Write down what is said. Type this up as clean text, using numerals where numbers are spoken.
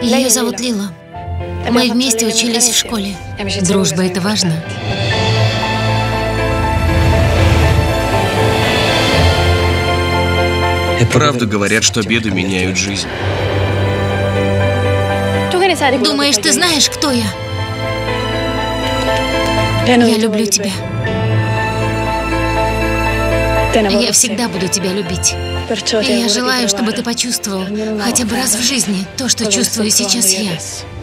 Ее зовут Лила. Мы вместе учились в школе. Дружба — это важно. Правда говорят, что беды меняют жизнь. Думаешь, ты знаешь, кто я? Я люблю тебя. Я всегда буду тебя любить. И я желаю, чтобы ты почувствовал хотя бы раз в жизни то, что чувствую сейчас я.